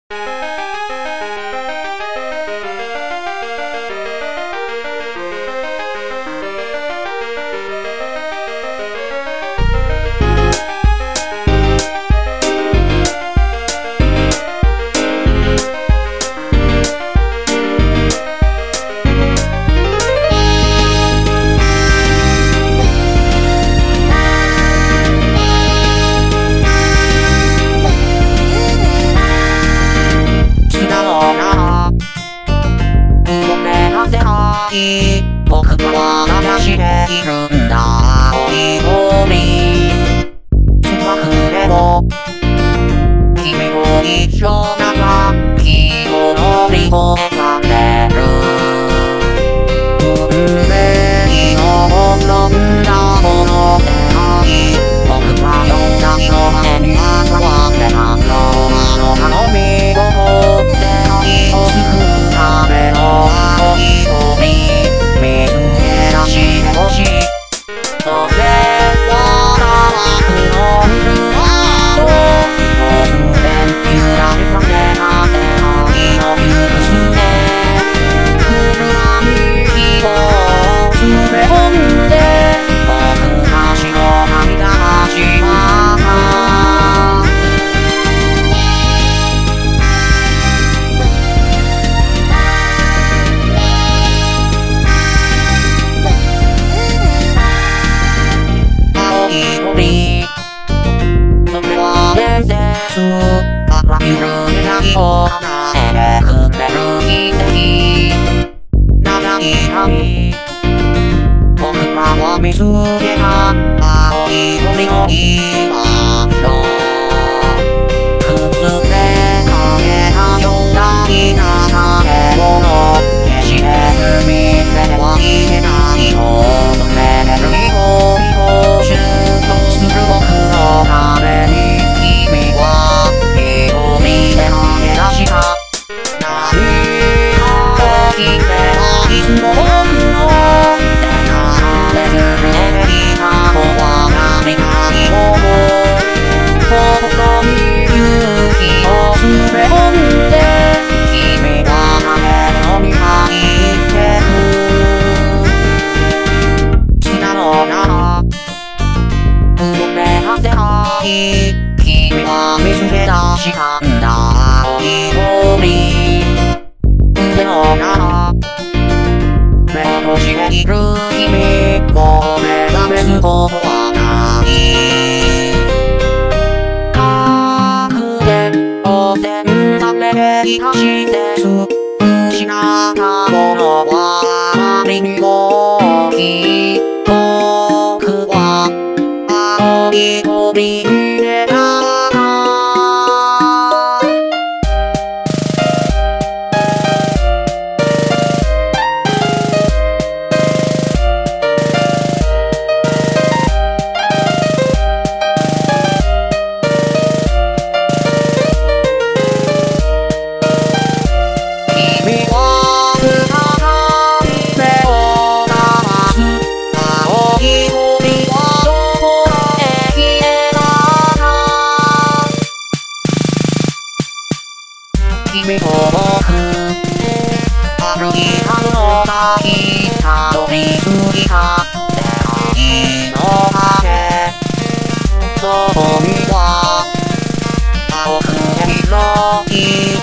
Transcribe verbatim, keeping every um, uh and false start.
僕は流しているんだ青い鳥辛くても君と一緒なら気を乗り越えられる運命を望んだものでない僕は呼んだ人前に現れたのあの頼みを持って愛を救うための青い鳥見つけ出してほしいそれは科学のルアーを突然揺られかけた世界の行く末暗い日を詰め込んで僕たちの旅が始まったあらゆる願いを叶えてくれる奇跡長い旅僕らは見つけた青い鳥の居場所崩れかけたような田舎で物決して住みてはいけないと求めてる一歩一歩シュートする僕のために君は見て投げ出した何か起きてはいつも僕の背中で震えていたのは何かに思う心に勇気を詰め込んで君は影のに入ってく砂の中運命の世界君は見つけ出したんだ青い鳥腕の中目を閉じている君もう目覚めることはない隠れ汚染されていた施設失ったものはあまりにも大きい僕は青い鳥に出た君と僕歩き春の先たどり着いた世界の果てそこには青くて広い